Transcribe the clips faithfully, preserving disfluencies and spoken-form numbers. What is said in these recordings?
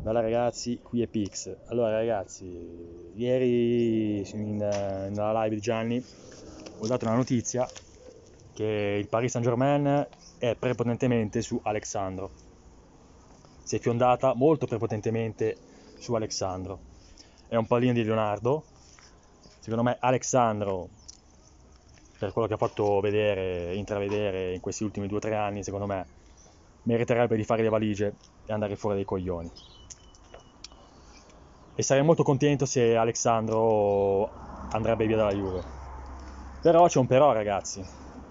Bella ragazzi, qui è Pix. Allora ragazzi, ieri in, nella live di Gianni ho dato una notizia che il Paris Saint-Germain è prepotentemente su Alexandro. Si è fiondata molto prepotentemente su Alexandro. È un pallino di Leonardo. Secondo me Alexandro, per quello che ha fatto vedere, intravedere in questi ultimi due o tre anni, secondo me meriterebbe di fare le valigie e andare fuori dai coglioni. E sarei molto contento se Alexandro andrebbe via dalla Juve. Però c'è un però, ragazzi.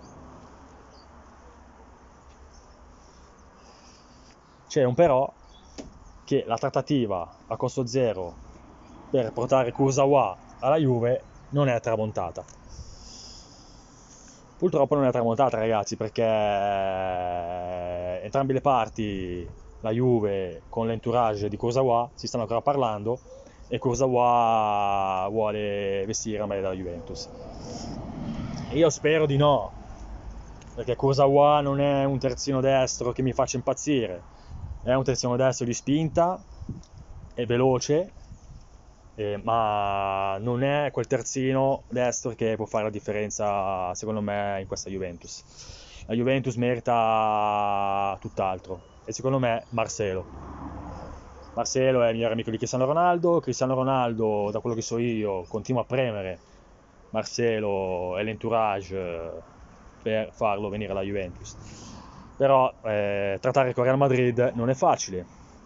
C'è un però che la trattativa a costo zero per portare Kurzawa alla Juve non è tramontata. Purtroppo non è tramontata, ragazzi, perché entrambe le parti, la Juve con l'entourage di Kurzawa, si stanno ancora parlando e Kurzawa vuole vestire la maglia della Juventus. E io spero di no, perché Kurzawa non è un terzino destro che mi faccia impazzire, è un terzino destro di spinta, è veloce, eh, ma non è quel terzino destro che può fare la differenza, secondo me, in questa Juventus. La Juventus merita tutt'altro, e secondo me Marcelo. Marcelo è il migliore amico di Cristiano Ronaldo, Cristiano Ronaldo, da quello che so io, continua a premere Marcelo e l'entourage per farlo venire alla Juventus. Però eh, trattare con Real Madrid non è facile.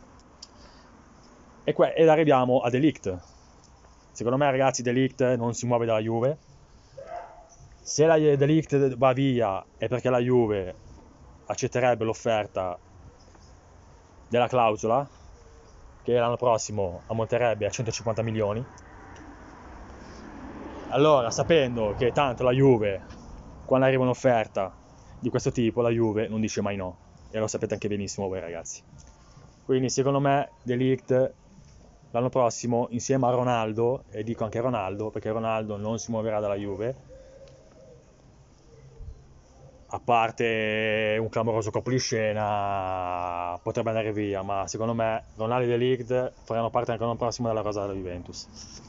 E, que- ed arriviamo a De Ligt. Secondo me, ragazzi, De Ligt non si muove dalla Juve. Se la De Ligt va via è perché la Juve accetterebbe l'offerta della clausola, che l'anno prossimo ammonterebbe a centocinquanta milioni. Allora, sapendo che tanto la Juve, quando arriva un'offerta di questo tipo, la Juve non dice mai no, e lo sapete anche benissimo voi, ragazzi. Quindi secondo me De Ligt l'anno prossimo, insieme a Ronaldo, e dico anche Ronaldo perché Ronaldo non si muoverà dalla Juve, a parte un clamoroso colpo di scena, potrebbe andare via, ma secondo me Ronaldo e De Ligt faranno parte anche l'anno prossimo della rosa della Juventus.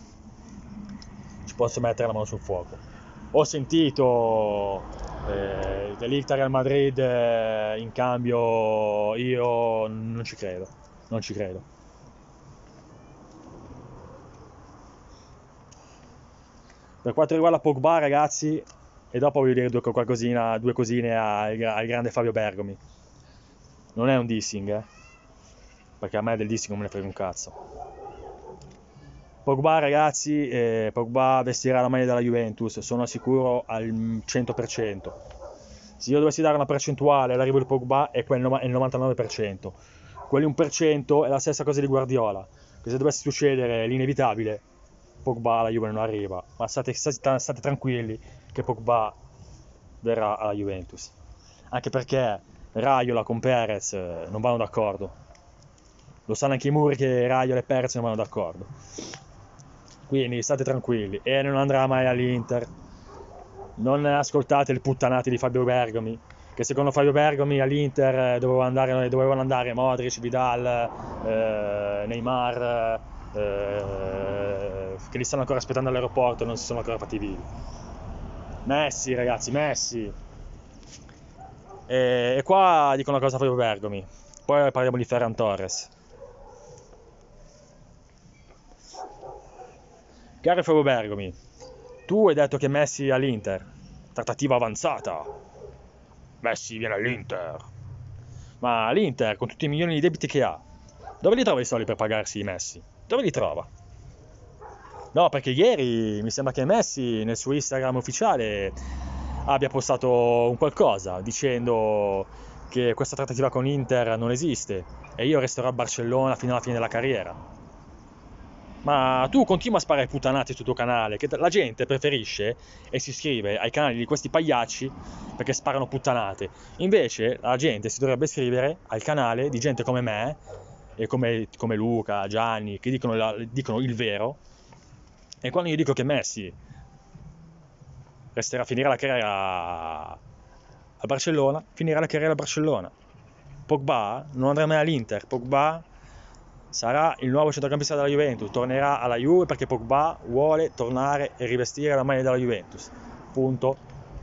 Ci posso mettere la mano sul fuoco. Ho sentito eh, De Ligt a Real Madrid, eh, in cambio io non ci credo, non ci credo. Per quanto riguarda Pogba, ragazzi, e dopo voglio dire due, qualcosina, due cosine al, al grande Fabio Bergomi. Non è un dissing, eh? Perché a me del dissing non me ne frega un cazzo. Pogba, ragazzi, eh, Pogba vestirà la maglia della Juventus, sono sicuro al cento per cento. Se io dovessi dare una percentuale all'arrivo di Pogba è quel il novantanove per cento. Quell'uno per cento è la stessa cosa di Guardiola, che se dovesse succedere l'inevitabile, Pogba alla Juve non arriva, ma state, state, state tranquilli che Pogba verrà alla Juventus. Anche perché Raiola con Perez non vanno d'accordo. Lo sanno anche i muri che Raiola e Perez non vanno d'accordo. Quindi state tranquilli, e non andrà mai all'Inter. Non ascoltate le puttanate di Fabio Bergomi, che secondo Fabio Bergomi all'Inter dovevano andare, dovevano andare Modric, Vidal, eh, Neymar, eh, che li stanno ancora aspettando all'aeroporto e non si sono ancora fatti vivi. Messi, ragazzi, Messi. E, e qua dico una cosa a Fabio Bergomi, poi parliamo di Ferran Torres. Caro Fabio Bergomi, tu hai detto che Messi all'Inter, trattativa avanzata, Messi viene all'Inter, ma l'Inter con tutti i milioni di debiti che ha, dove li trova i soldi per pagarsi i Messi? Dove li trova? No, perché ieri mi sembra che Messi nel suo Instagram ufficiale abbia postato un qualcosa dicendo che questa trattativa con l'Inter non esiste e io resterò a Barcellona fino alla fine della carriera. Ma tu continua a sparare puttanate sul tuo canale, che la gente preferisce e si iscrive ai canali di questi pagliacci perché sparano puttanate. Invece la gente si dovrebbe iscrivere al canale di gente come me e come, come Luca, Gianni, che dicono, la, dicono il vero. E quando io dico che Messi resterà a finire la carriera a Barcellona, finirà la carriera a Barcellona. Pogba non andrà mai all'Inter, Pogba sarà il nuovo centrocampista della Juventus, tornerà alla Juve perché Pogba vuole tornare e rivestire la maglia della Juventus, punto.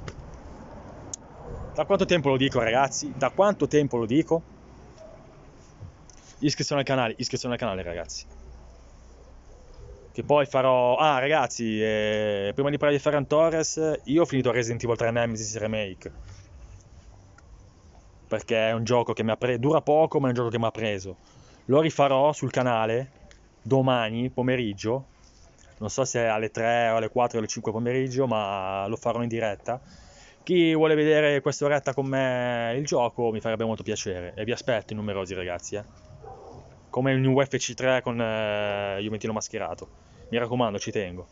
Da quanto tempo lo dico, ragazzi? Da quanto tempo lo dico? Iscrizione al canale, iscrizione al canale, ragazzi. Che poi farò... Ah, ragazzi, eh, prima di parlare di Ferran Torres, io ho finito Resident Evil tre Nemesis Remake, perché è un gioco che mi ha preso, dura poco, ma è un gioco che mi ha preso. Lo rifarò sul canale domani pomeriggio, non so se alle tre o alle quattro o alle cinque pomeriggio, ma lo farò in diretta. Chi vuole vedere quest'oretta con me il gioco mi farebbe molto piacere, e vi aspetto in numerosi, ragazzi, eh. Come il U F C tre con eh, Juventino mascherato, mi raccomando, ci tengo.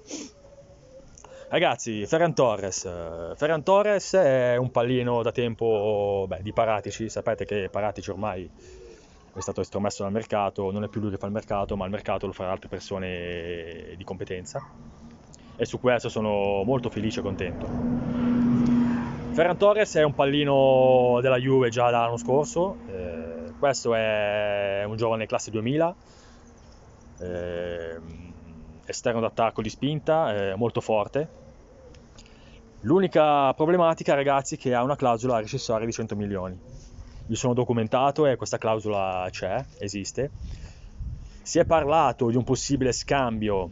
Ragazzi, Ferran Torres. Ferran Torres è un pallino da tempo, beh, di Paratici. Sapete che Paratici ormai è stato estromesso dal mercato, non è più lui che fa il mercato, ma il mercato lo faranno altre persone di competenza. E su questo sono molto felice e contento. Ferran Torres è un pallino della Juve già dall'anno scorso. Eh, questo è un giovane classe duemila. Eh, esterno d'attacco di spinta, eh, molto forte. L'unica problematica, ragazzi, è che ha una clausola rescissoria di cento milioni. Mi sono documentato e questa clausola c'è, esiste. Si è parlato di un possibile scambio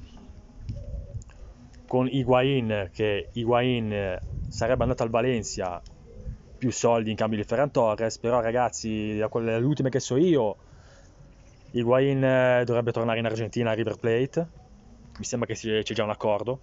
con Higuain, che Higuain sarebbe andato al Valencia, più soldi in cambio di Ferran Torres, però ragazzi, da quelle ultime che so io, Higuain dovrebbe tornare in Argentina a River Plate, mi sembra che c'è già un accordo.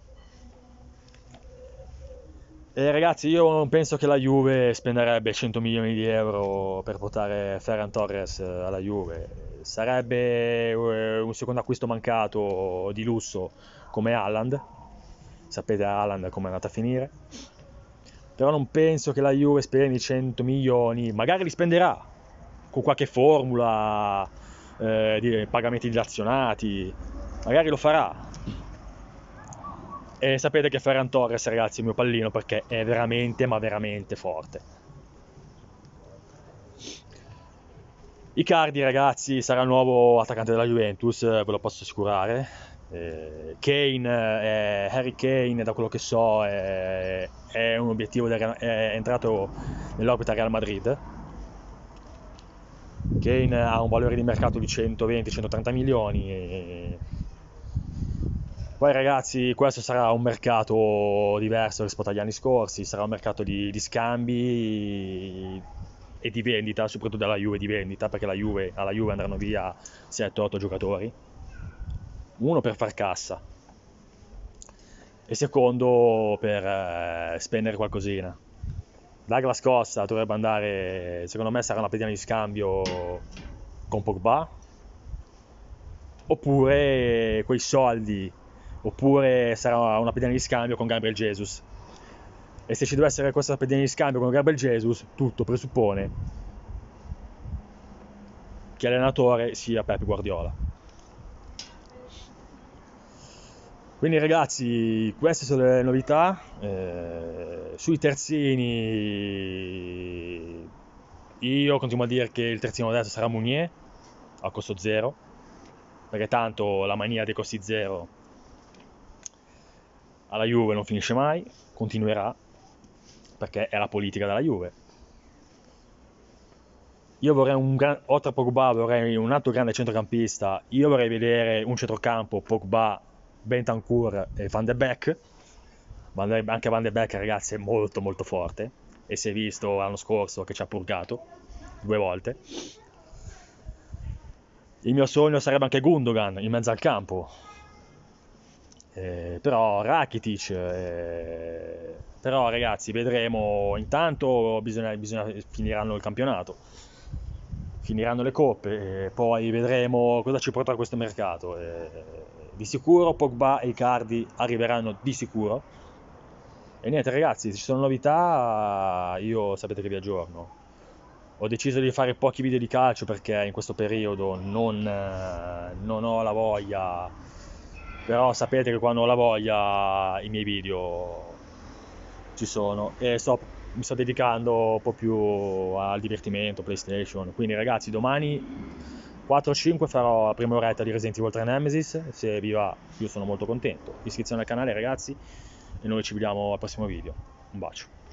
E ragazzi, io non penso che la Juve spenderebbe cento milioni di euro per portare Ferran Torres alla Juve. Sarebbe un secondo acquisto mancato di lusso come Haaland. Sapete Haaland come è andata a finire. Però non penso che la Juve spendi cento milioni, magari li spenderà con qualche formula eh, di pagamenti dilazionati, magari lo farà. E sapete che Ferran Torres, ragazzi, è il mio pallino perché è veramente, ma veramente forte. Icardi, ragazzi, sarà il nuovo attaccante della Juventus, ve lo posso assicurare. Eh, Kane, eh, Harry Kane, da quello che so, è, è un obiettivo, del, è entrato nell'orbita Real Madrid. Kane ha un valore di mercato di centoventi centotrenta milioni. E... Poi ragazzi, questo sarà un mercato diverso rispetto agli anni scorsi, sarà un mercato di, di scambi e di vendita, soprattutto dalla Juve di vendita, perché la Juve, alla Juve andranno via sette otto giocatori, uno per far cassa e secondo per eh, spendere qualcosina. Douglas Costa dovrebbe andare, secondo me sarà una pedina di scambio con Pogba, oppure quei soldi, oppure sarà una pedina di scambio con Gabriel Jesus. E se ci deve essere questa pedina di scambio con Gabriel Jesus, tutto presuppone che l'allenatore sia Pep Guardiola. Quindi ragazzi, queste sono le novità. Eh, sui terzini io continuo a dire che il terzino destro sarà Meunier a costo zero, perché tanto la mania dei costi zero alla Juve non finisce mai, continuerà, perché è la politica della Juve. Io vorrei un gran... oltre a Pogba vorrei un altro grande centrocampista. Io vorrei vedere un centrocampo Pogba, Bentancur e Van de Beek. Anche Van de Beek, ragazzi, è molto molto forte e si è visto l'anno scorso che ci ha purgato due volte. Il mio sogno sarebbe anche Gundogan in mezzo al campo, eh, però Rakitic, eh, però ragazzi vedremo. Intanto bisogna, bisogna finiranno il campionato, finiranno le coppe e poi vedremo cosa ci porterà questo mercato. Eh, di sicuro Pogba e Icardi arriveranno di sicuro. E niente ragazzi, se ci sono novità io sapete che vi aggiorno. Ho deciso di fare pochi video di calcio perché in questo periodo non, non ho la voglia, però sapete che quando ho la voglia i miei video ci sono e sto, mi sto dedicando un po' più al divertimento, PlayStation. Quindi ragazzi, domani quattro cinque farò la prima oretta di Resident Evil tre Nemesis, se vi va io sono molto contento. Iscrizione al canale ragazzi, e noi ci vediamo al prossimo video. Un bacio.